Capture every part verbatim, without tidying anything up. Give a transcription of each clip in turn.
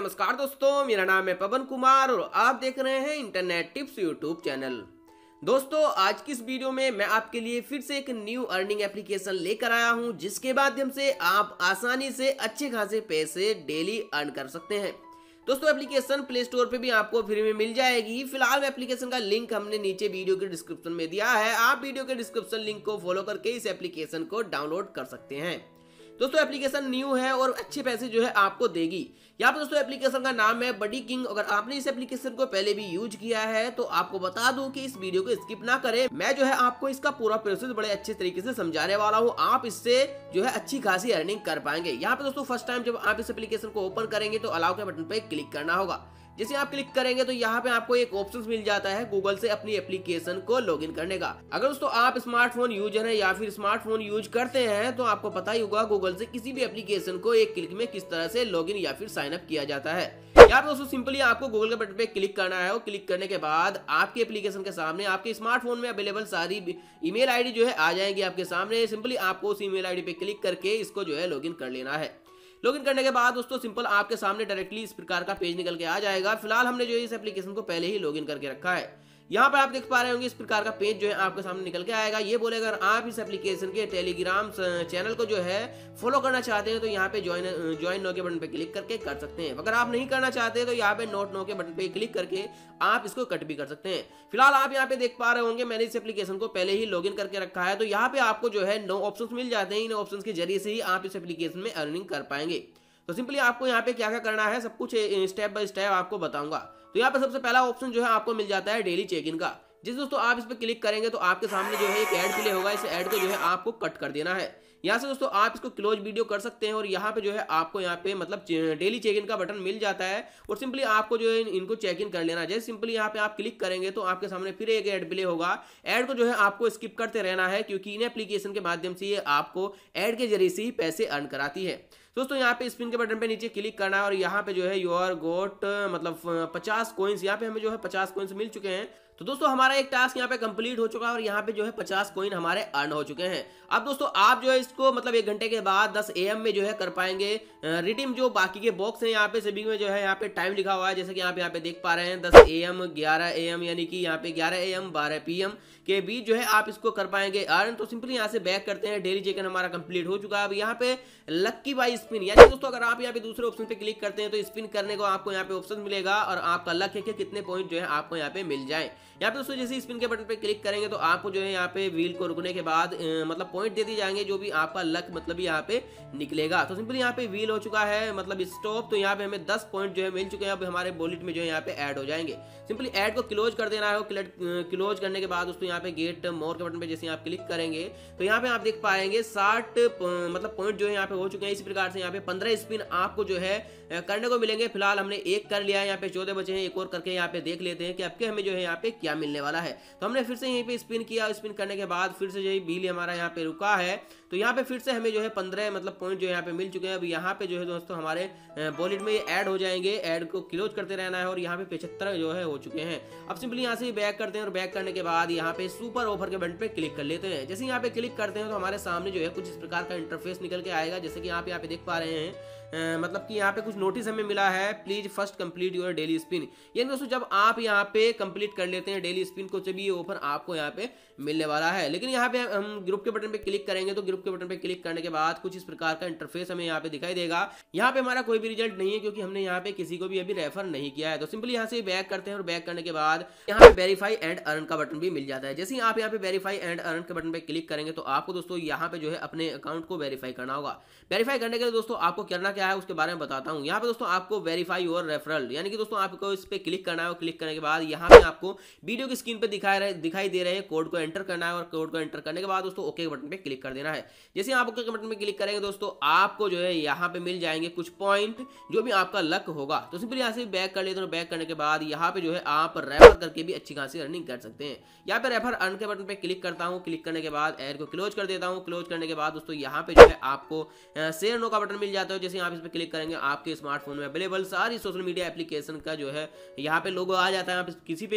नमस्कार दोस्तों, मेरा नाम है पवन कुमार और आप देख रहे हैं इंटरनेट टिप्स यूट्यूब चैनल। दोस्तों, आज की इस वीडियो में मैं आपके लिए फिर से एक न्यू अर्निंग एप्लीकेशन लेकर आया हूं, जिसके माध्यम से आप आसानी से अच्छे खासे पैसे डेली अर्न कर सकते हैं। दोस्तों, एप्लीकेशन प्ले स्टोर पे भी आपको फ्री में मिल जाएगी। फिलहाल एप्लीकेशन का लिंक हमने नीचे वीडियो के डिस्क्रिप्शन में दिया है। आप वीडियो के डिस्क्रिप्शन लिंक को फॉलो करके इस एप्लीकेशन को डाउनलोड कर सकते हैं। दोस्तों, एप्लीकेशन न्यू है और अच्छे पैसे जो है आपको देगी। यहाँ पर दोस्तों एप्लीकेशन का नाम है बडी किंग। अगर आपने इस एप्लीकेशन को पहले भी यूज किया है तो आपको बता दूं कि इस वीडियो को स्किप ना करें। मैं जो है आपको इसका पूरा प्रोसेस बड़े अच्छे तरीके से समझाने वाला हूँ। आप इससे जो है अच्छी खासी अर्निंग कर पाएंगे। यहाँ पे दोस्तों फर्स्ट टाइम जब आप इस एप्लीकेशन को ओपन करेंगे तो अलाउ के बटन पे क्लिक करना होगा। जैसे आप क्लिक करेंगे तो यहाँ पे आपको एक ऑप्शन मिल जाता है गूगल से अपनी एप्लीकेशन को लॉगिन करने का। अगर दोस्तों आप स्मार्टफोन यूजर हैं या फिर स्मार्टफोन यूज करते हैं तो आपको पता ही होगा गूगल से किसी भी एप्लीकेशन को एक क्लिक में किस तरह से लॉगिन या फिर साइन अप किया जाता है। यहाँ पे दोस्तों सिंपली आपको गूगल के बटन पे क्लिक करना है और क्लिक करने के बाद आपके एप्लीकेशन के सामने आपके स्मार्टफोन में अवेलेबल सारी ईमेल आईडी जो है आ जाएंगी आपके सामने। सिंपली आपको उस ईमेल आईडी पे क्लिक करके इसको जो है लॉगिन कर लेना है। लॉगिन करने के बाद दोस्तों सिंपल आपके सामने डायरेक्टली इस प्रकार का पेज निकल के आ जाएगा। फिलहाल हमने जो है इस एप्लीकेशन को पहले ही लॉगिन करके रखा है। यहाँ पे आप देख पा रहे होंगे इस प्रकार का पेज जो है आपके सामने निकल के आएगा। ये बोलेगा अगर आप इस एप्लीकेशन के टेलीग्राम चैनल को जो है फॉलो करना चाहते हैं तो यहाँ पे ज्वाइन ज्वाइन नो के बटन पे क्लिक करके कर सकते हैं। अगर आप नहीं करना चाहते तो यहाँ पे नोट नो के बटन पे क्लिक करके आप इसको कट भी कर सकते हैं। फिलहाल आप यहाँ पे देख पा रहे होंगे मैंने इस एप्लीकेशन को पहले ही लॉगिन करके रखा है। तो यहाँ पे आपको जो है नो ऑप्शन मिल जाते हैं। इन ऑप्शन के जरिए से ही आप इस एप्लीकेशन में अर्निंग कर पाएंगे। तो सिंपली आपको यहाँ पे क्या क्या करना है सब कुछ स्टेप बाय स्टेप आपको बताऊंगा। तो यहाँ पे सबसे पहला ऑप्शन जो है आपको मिल जाता है डेली चेक इन का। जिस दोस्तों आप इस पे क्लिक करेंगे तो आपके सामने जो है एक ऐड प्ले होगा। इस ऐड को जो है आपको कट कर देना है। यहाँ से दोस्तों आप इसको क्लोज वीडियो कर सकते हैं और यहाँ पे जो है आपको यहाँ पे मतलब डेली चेक इन का बटन मिल जाता है और सिंपली आपको जो है इनको चेक इन कर लेना है। जैसे सिंपली यहाँ पे आप क्लिक करेंगे तो आपके सामने फिर एक ऐड प्ले होगा। ऐड को जो है आपको स्किप करते रहना है क्योंकि इन एप्लीकेशन के माध्यम से ये आपको ऐड के जरिए से ही पैसे अर्न कराती है। दोस्तों यहाँ पे स्पिन के बटन पे नीचे क्लिक करना है और यहाँ पे जो है योर गोट मतलब पचास कोइंस यहाँ पे हमें जो है पचास कोइंस मिल चुके हैं। तो दोस्तों हमारा एक टास्क यहाँ पे कंप्लीट हो चुका है और यहाँ पे जो है पचास कोइन हमारे अर्न हो चुके हैं। अब दोस्तों आप जो है इसको मतलब एक घंटे के बाद दस ए एम में जो है कर पाएंगे रिडीम। जो बाकी के बॉक्स हैं यहाँ पे सभी में जो है यहाँ पे टाइम लिखा हुआ है। जैसे कि आप यहाँ पे देख पा रहे हैं दस ए एम ग्यारह ए एम यानी कि यहाँ पे ग्यारह ए एम बारह पी एम के बीच जो है आप इसको कर पाएंगे अर्न। तो सिंपली यहाँ से बैक करते हैं। डेली चेक इन हमारा कंप्लीट हो चुका है। अब यहाँ पे लक्की बाई स्पिन यानी दोस्तों अगर आप यहाँ पे दूसरे ऑप्शन पे क्लिक करते हैं तो स्पिन करने को आपको यहाँ पे ऑप्शन मिलेगा और आपका लक है कि कितने पॉइंट जो है आपको यहाँ पे मिल जाए। यहाँ पे दोस्तों जैसे स्पिन के बटन पे क्लिक करेंगे तो आपको जो है यहाँ पे व्हील को रुकने के बाद मतलब पॉइंट दे दिए जाएंगे जो भी आपका लक मतलब यहाँ पे निकलेगा। तो सिंपली यहाँ पे व्हील हो चुका है मतलब स्टॉप। तो यहाँ पे हमें दस पॉइंट जो है मिल चुके हैं। अब हमारे वॉलेट में जो है यहाँ पे ऐड हो जाएंगे। सिंपली ऐड को क्लोज कर देना है। क्लोज करने के बाद दोस्तों यहाँ पे गेट मोर के बटन पे जैसे आप क्लिक करेंगे तो यहाँ पे आप देख पाएंगे साठ मतलब पॉइंट जो है यहाँ पे हो चुके हैं। इसी प्रकार से यहाँ पे पंद्रह स्पिन आपको जो है करने को मिलेंगे। फिलहाल हमने एक कर लिया है, यहाँ पे चौदह बचे हैं। एक और करके यहाँ पे देख लेते हैं कि आपके हमें जो है यहाँ पे क्या मिलने वाला है। तो हमने फिर से यहीं पे स्पिन किया। स्पिन करने के बाद फिर से जो है बिल हमारा यहाँ पे रुका है तो यहाँ पे फिर से हमें जो है पंद्रह मतलब पॉइंट जो यहाँ पे मिल चुके हैं। अब यहाँ पे जो है दोस्तों हमारे वॉलेट में ये ऐड हो जाएंगे। ऐड को क्लोज करते रहना है और यहाँ पे पचहत्तर जो है हो चुके हैं। अब सिंपली यहाँ से बैक करते हैं और बैक करने के बाद यहाँ पे सुपर ऑफर के बटन पे क्लिक कर लेते हैं। जैसे यहाँ पे क्लिक करते हैं तो हमारे सामने जो है कुछ इस प्रकार का इंटरफेस निकल के आएगा। जैसे कि आप यहाँ पे देख पा रहे हैं आ, मतलब कि यहाँ पे कुछ नोटिस हमें मिला है please first complete your daily spin. यानी दोस्तों जब आप यहाँ पे कंप्लीट कर लेते हैं डेली स्पिन को तभी ये ऑफर आपको यहाँ पे मिलने वाला है। लेकिन यहाँ पे हम ग्रुप के बटन पे क्लिक करेंगे तो ग्रुप के बटन पे क्लिक करने के बाद कुछ इस प्रकार का इंटरफेस हमें यहाँ पे दिखाई देगा। यहाँ पे हमारा कोई भी रिजल्ट नहीं है क्योंकि हमने यहाँ पे किसी को भी अभी रेफर नहीं किया है। तो सिंपली यहाँ से बैक करते हैं और बैक करने के बाद यहाँ पे वेरीफाई एंड अर्न का बटन भी मिल जाता है। जैसे ही आप यहाँ पे वेरीफाई एंड अर्न के बटन पे क्लिक करेंगे तो आपको दोस्तों यहाँ पे जो है अपने अकाउंट को वेरीफाई करना होगा। वेरीफई करने के लिए दोस्तों आपको करना क्या है उसके बारे में बताता हूँ। यहाँ पे दोस्तों आपको वेरीफाई योर रेफरल यानी कि दोस्तों आपको इस पे क्लिक करना है। क्लिक करने के बाद यहाँ पे आपको वीडियो की स्क्रीन पे दिखाई रहे दिखाई दे रहे हैं कोड को एंटर करना है और कोड को एंटर करने के बाद दोस्तों ओके बटन पे क्लिक कर देना है। जैसे आप ओके बटन पे क्लिक करेंगे दोस्तों आपको जो है यहाँ पे मिल जाएंगे कुछ पॉइंट जो भी आपका लक होगा। तो सिंपली यहाँ से बैक कर लेते हैं। बैक करने के बाद यहाँ पे जो है आप रेफर करके भी अच्छी खासी अर्निंग कर सकते हैं। यहाँ पे रेफर अर्न के बटन पे क्लिक करता हूँ। क्लिक करने के बाद ऐड को क्लोज कर देता हूँ। क्लोज करने के बाद दोस्तों यहाँ पे जो है आपको शेयर नो का बटन मिल जाता है। जैसे आप इस पे क्लिक करेंगे आपके स्मार्टफोन में अवेलेबल सारी सोशल मीडिया एप्लीकेशन का जो है यहाँ पे लोगो आ जाता है। आप किसी पे भी क्लिक करके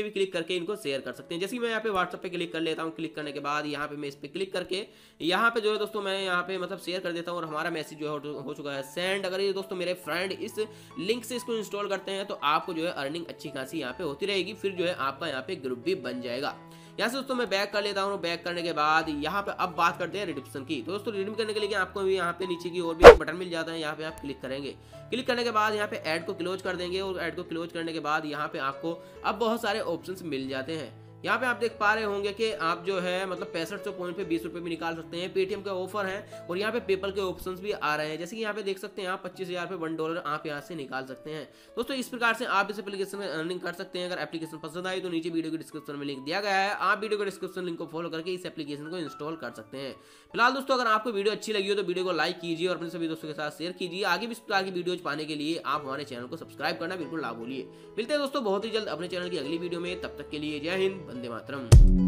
करके इनको शेयर कर सकते हैं। जैसे मैं यहाँ पे व्हाट्सएप पे क्लिक कर लेता हूँ, क्लिक करने के बाद यहाँ पे मैं इस पे क्लिक करके यहाँ पे जो है दोस्तों मैं यहाँ पे मतलब शेयर कर देता हूँ और हमारा मैसेज जो है हो चुका है सेंड। अगर ये दोस्तों मेरे फ्रेंड इस लिंक से इसको इंस्टॉल करते हैं तो आपको जो है अर्निंग अच्छी खासी यहाँ पे होती रहेगी, फिर जो है आपका यहाँ पे ग्रुप भी बन जाएगा। यहाँ से दोस्तों मैं बैक कर लेता हूँ। बैक करने के बाद यहाँ पे अब बात करते हैं रिडिप्शन की। तो दोस्तों रिडीम करने के लिए आपको भी यहाँ पे नीचे की और भी एक बटन मिल जाता है, यहाँ पे आप क्लिक करेंगे। क्लिक करने के बाद यहाँ पे ऐड को क्लोज कर देंगे और ऐड को क्लोज करने के बाद यहाँ पे आपको अब बहुत सारे ऑप्शंस मिल जाते हैं। यहाँ पे आप देख पा रहे होंगे कि आप जो है मतलब पैंसठ सौ पॉइंट पे बीस रुपए भी निकाल सकते हैं। पेटीएम का ऑफर है और यहाँ पे पेपल के ऑप्शंस भी आ रहे हैं। जैसे कि यहाँ पे देख सकते हैं आप पच्चीस हजार पे वन डॉलर आप यहाँ से निकाल सकते हैं। दोस्तों इस प्रकार से आप इस एप्लीकेशन में अर्निंग कर सकते हैं। अगर एप्लीकेशन पसंद आई तो नीचे वीडियो के डिस्क्रिप्शन में लिंक दिया गया है, आप वीडियो के डिस्क्रिप्शन लिंक को फॉलो करके इस एप्लीकेशन को इंस्टॉल कर सकते हैं। फिलहाल दोस्तों अगर आपको वीडियो अच्छी लगी हो तो वीडियो को लाइक कीजिए और अपने सभी दोस्तों के साथ शेयर कीजिए। आगे भी इस प्रकार की वीडियोज पाने के लिए आप हमारे चैनल को सब्सक्राइब करना बिल्कुल ना भूलिए। मिलते हैं दोस्तों बहुत ही जल्द अपने चैनल की अगली वीडियो में, तब तक के लिए जय हिंद, वंदे मातरम।